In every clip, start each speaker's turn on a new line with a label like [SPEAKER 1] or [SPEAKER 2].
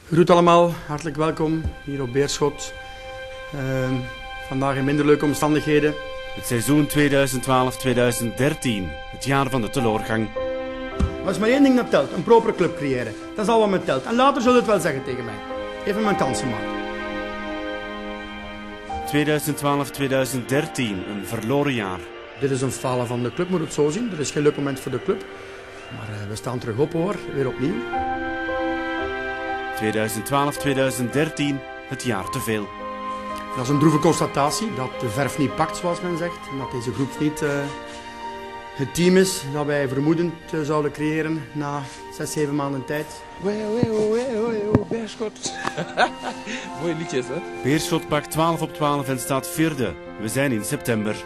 [SPEAKER 1] Groet allemaal, hartelijk welkom hier op Beerschot. Vandaag in minder leuke omstandigheden.
[SPEAKER 2] Het seizoen 2012-2013, het jaar van de teleurgang.
[SPEAKER 1] Er is maar één ding dat telt, een propere club creëren. Dat is al wat me telt. En later zullen het wel zeggen tegen mij. Even mijn kansen maken.
[SPEAKER 2] 2012-2013, een verloren jaar.
[SPEAKER 1] Dit is een falen van de club, moet het zo zien. Er is geen leuk moment voor de club. Maar we staan terug op hoor, weer opnieuw.
[SPEAKER 2] 2012-2013, het jaar te veel.
[SPEAKER 1] Dat is een droeve constatatie, dat de verf niet pakt zoals men zegt. En dat deze groep niet het team is dat wij vermoedend zouden creëren na 6-7 maanden tijd.
[SPEAKER 3] Beerschot. Mooie liedjes, hè?
[SPEAKER 2] Beerschot pakt 12 op 12 en staat vierde. We zijn in september.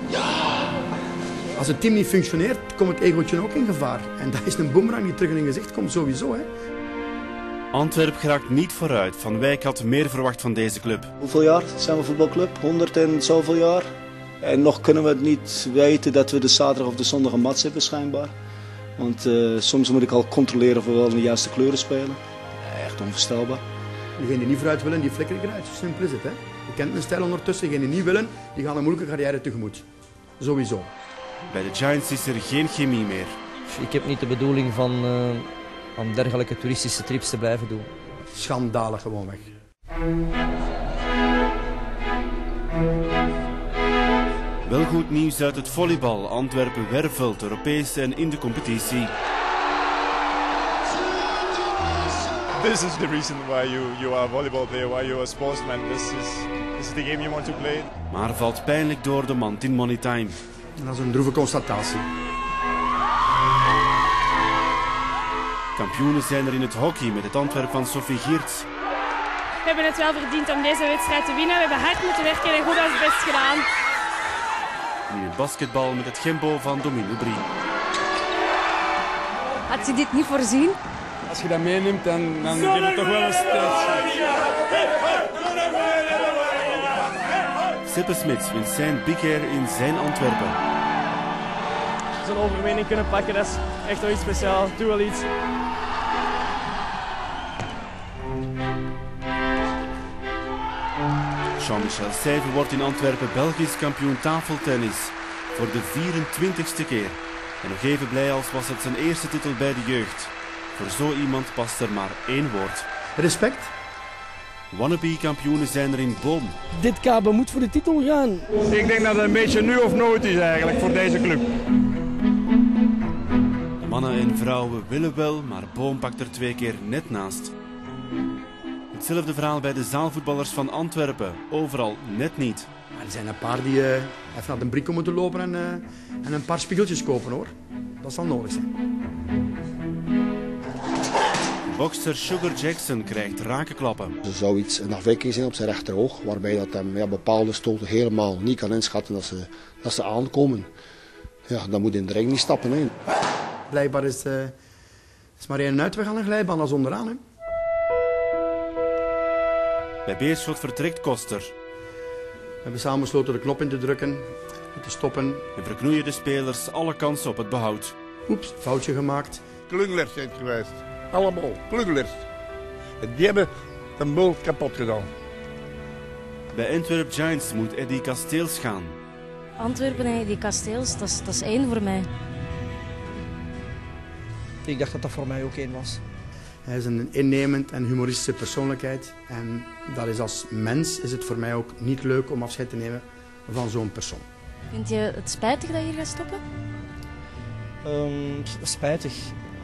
[SPEAKER 1] Als het team niet functioneert, komt het egootje ook in gevaar. En dat is een boemerang die terug in je gezicht komt, sowieso. Hè.
[SPEAKER 2] Antwerp geraakt niet vooruit. Van Wijk had meer verwacht van deze club.
[SPEAKER 4] Hoeveel jaar zijn we voetbalclub? 100 en zoveel jaar. En nog kunnen we het niet weten dat we de zaterdag of de zondag een match hebben schijnbaar. Want soms moet ik al controleren of we wel de juiste kleuren spelen. Echt onvoorstelbaar.
[SPEAKER 1] Degenen die niet vooruit willen, die flikkeren eruit. Zo simpel is het. Hè. Je kent mijn stijl ondertussen. Degenen die niet willen, die gaan een moeilijke carrière tegemoet. Sowieso.
[SPEAKER 2] Bij de Giants is er geen chemie meer.
[SPEAKER 5] Ik heb niet de bedoeling van aan dergelijke toeristische trips te blijven doen.
[SPEAKER 1] Schandalig gewoonweg.
[SPEAKER 2] Wel goed nieuws uit het volleybal. Antwerpen wervelt Europees en in de competitie.
[SPEAKER 6] This is the reason why you are a volleyball player, why you are a sportsman. This is the game you want to play.
[SPEAKER 2] Maar valt pijnlijk door de mand in money time.
[SPEAKER 1] En dat is een droeve constatatie.
[SPEAKER 2] Kampioenen zijn er in het hockey met het Antwerp van Sophie Geerts.
[SPEAKER 7] We hebben het wel verdiend om deze wedstrijd te winnen. We hebben hard moeten werken en goed ons best gedaan.
[SPEAKER 2] En in het basketbal met het Gembo van Domino Brie.
[SPEAKER 7] Had je dit niet voorzien?
[SPEAKER 3] Als je dat meeneemt, dan geeft het toch wel een steeds.
[SPEAKER 2] Seppe Smits wint zijn Big Air in zijn Antwerpen.
[SPEAKER 8] Zo'n overwinning kunnen pakken, dat is echt wel iets speciaals. Doe wel iets.
[SPEAKER 2] Jean-Michel Seyve wordt in Antwerpen Belgisch kampioen tafeltennis. Voor de 24ste keer. En nog even blij als was het zijn eerste titel bij de jeugd. Voor zo iemand past er maar één woord.
[SPEAKER 1] Respect.
[SPEAKER 2] Wannabe-kampioenen zijn er in Boom.
[SPEAKER 5] Dit KB moet voor de titel gaan.
[SPEAKER 3] Ik denk dat het een beetje nu of nooit is eigenlijk voor deze club.
[SPEAKER 2] De mannen en vrouwen willen wel, maar Boom pakt er 2 keer net naast. Hetzelfde verhaal bij de zaalvoetballers van Antwerpen. Overal net niet.
[SPEAKER 1] Maar er zijn een paar die even naar de Brico moeten lopen en een paar spiegeltjes kopen hoor. Dat zal nodig zijn.
[SPEAKER 2] Bokser Sugar Jackson krijgt rakenklappen.
[SPEAKER 9] Er zou een afwijking zijn op zijn rechteroog, waarbij dat hem bepaalde stoten helemaal niet kan inschatten dat ze aankomen. Ja, dan moet in de ring niet stappen. Hè.
[SPEAKER 1] Blijkbaar is maar één uitweg aan een glijbaan als onderaan. Hè.
[SPEAKER 2] Bij Beerschot vertrekt Koster.
[SPEAKER 1] We hebben samen besloten de knop in te drukken, te stoppen.
[SPEAKER 2] En verknoeien de spelers alle kansen op het behoud.
[SPEAKER 1] Oeps, foutje gemaakt.
[SPEAKER 3] Klungelaars zijn het geweest. Allemaal, klungelaars. En die hebben de boel kapot gedaan.
[SPEAKER 2] Bij Antwerp Giants moet Eddie Kasteels gaan.
[SPEAKER 7] Antwerpen en die kasteels, dat is één voor mij.
[SPEAKER 5] Ik dacht dat dat voor mij ook één was.
[SPEAKER 1] Hij is een innemend en humoristische persoonlijkheid. En dat is als mens is het voor mij ook niet leuk om afscheid te nemen van zo'n persoon.
[SPEAKER 7] Vind je het spijtig dat je hier gaat stoppen?
[SPEAKER 5] Spijtig.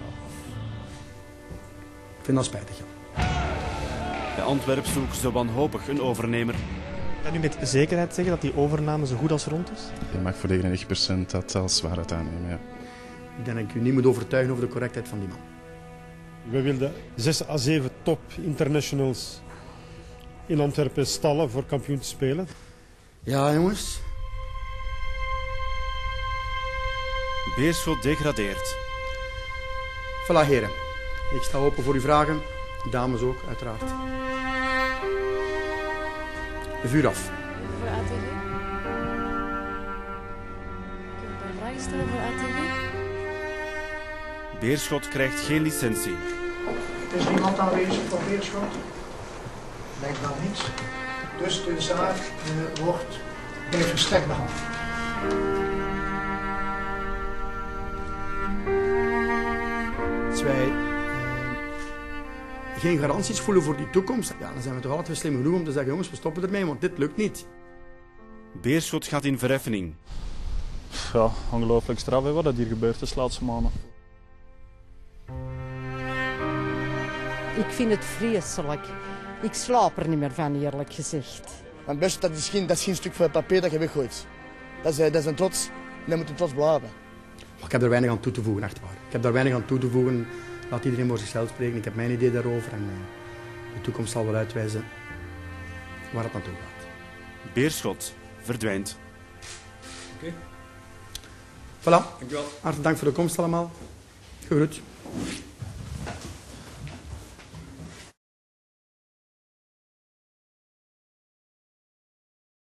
[SPEAKER 1] Ik vind dat spijtig, ja.
[SPEAKER 2] Bij Antwerp zoeken ze wanhopig een overnemer.
[SPEAKER 10] Kan u met zekerheid zeggen dat die overname zo goed als rond is?
[SPEAKER 11] Je mag voor 99% dat als waarheid aannemen, ja.
[SPEAKER 1] Ik denk dat ik u niet moet overtuigen over de correctheid van die man.
[SPEAKER 12] We wilden 6 à 7 top internationals in Antwerpen stallen voor kampioen te spelen.
[SPEAKER 1] Ja, jongens.
[SPEAKER 2] Beerschot degradeert.
[SPEAKER 1] Voilà, heren. Ik sta open voor uw vragen. Dames ook, uiteraard. Vuur af.
[SPEAKER 7] Voor ATV? Ik heb een paar vragen stellen voor ATV.
[SPEAKER 2] Beerschot krijgt geen licentie.
[SPEAKER 13] Er is niemand aanwezig voor Beerschot. Denk dan niets. Dus de zaak wordt bij verstek behandeld.
[SPEAKER 1] Als wij geen garanties voelen voor die toekomst, ja, dan zijn we toch altijd slim genoeg om te zeggen, jongens, we stoppen ermee, want dit lukt niet.
[SPEAKER 2] Beerschot gaat in verheffing.
[SPEAKER 14] Ja, ongelooflijk straf hè, wat er hier gebeurt de laatste maanden.
[SPEAKER 15] Ik vind het vreselijk. Ik slaap er niet meer van, eerlijk gezegd.
[SPEAKER 16] Want best, dat is geen stuk van papier dat je weggooit. Dat is een trots en dat moet een trots blijven.
[SPEAKER 1] Ik heb er weinig aan toe te voegen, echt waar. Ik heb daar weinig aan toe te voegen. Laat iedereen voor zichzelf spreken. Ik heb mijn idee daarover en de toekomst zal wel uitwijzen waar het naartoe gaat.
[SPEAKER 2] Beerschot verdwijnt.
[SPEAKER 1] Oké. Voilà. Dankjewel. Hartelijk dank voor de komst allemaal. Gegroet.